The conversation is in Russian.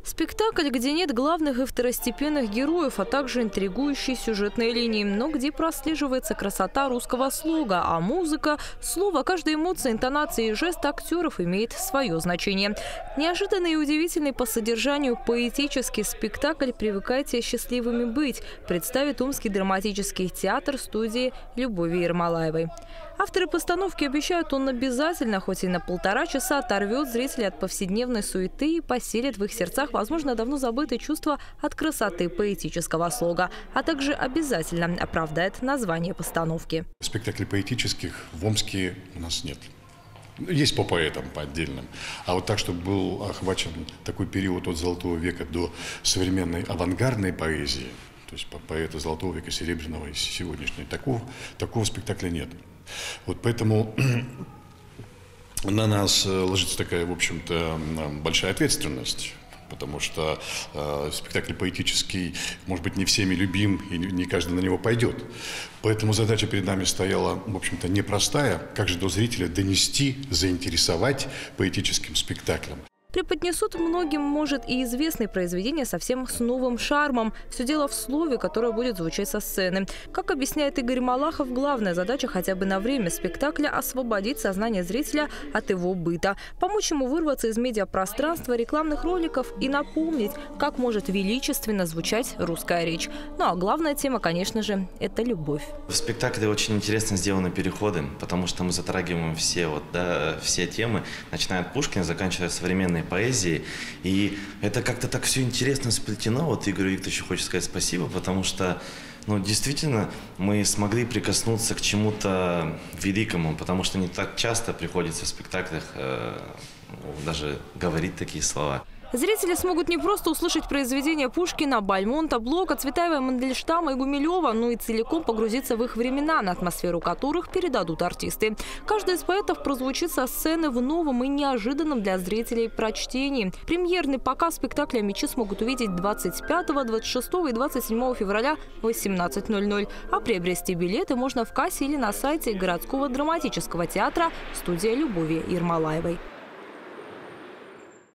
Спектакль, где нет главных и второстепенных героев, а также интригующие сюжетные линии, но где прослеживается красота русского слога, а музыка, слово, каждая эмоция, интонация и жест актеров имеет свое значение. Неожиданный и удивительный по содержанию поэтический спектакль «Привыкайте счастливыми быть» представит Омский драматический театр студии Любови Ермолаевой. Авторы постановки обещают, он обязательно, хоть и на 1,5 часа, оторвет зрителей от повседневной суеты и поселит в их сердцах, возможно, давно забытые чувства от красоты поэтического слога, а также обязательно оправдает название постановки. Спектаклей поэтических в Омске у нас нет. Есть по поэтам, по отдельным. А вот так, чтобы был охвачен такой период от Золотого века до современной авангардной поэзии, то есть поэта Золотого века, Серебряного и сегодняшней, такого спектакля нет. Вот поэтому на нас ложится такая, в общем-то, большая ответственность. Потому что спектакль поэтический, может быть, не всеми любим, и не каждый на него пойдет. Поэтому задача перед нами стояла, в общем-то, непростая. Как же до зрителя донести, заинтересовать поэтическим спектаклем. Преподнесут многим, может, и известные произведения совсем с новым шармом. Все дело в слове, которое будет звучать со сцены. Как объясняет Игорь Малахов, главная задача хотя бы на время спектакля – освободить сознание зрителя от его быта, помочь ему вырваться из медиапространства, рекламных роликов и напомнить, как может величественно звучать русская речь. Ну а главная тема, конечно же, это любовь. В спектакле очень интересно сделаны переходы, потому что мы затрагиваем все темы, начиная от Пушкина, заканчивая современной поэзии. И это как-то так все интересно сплетено. Вот Игорю Викторовичу хочется сказать спасибо, потому что, действительно, мы смогли прикоснуться к чему-то великому, потому что не так часто приходится в спектаклях даже говорить такие слова. Зрители смогут не просто услышать произведения Пушкина, Бальмонта, Блока, Цветаева, Мандельштама и Гумилева, но и целиком погрузиться в их времена, на атмосферу которых передадут артисты. Каждый из поэтов прозвучит со сцены в новом и неожиданном для зрителей прочтении. Премьерный показ спектакля «Мечи» смогут увидеть 25, 26 и 27 февраля в 18:00. А приобрести билеты можно в кассе или на сайте городского драматического театра «Студия Любови Ермолаевой».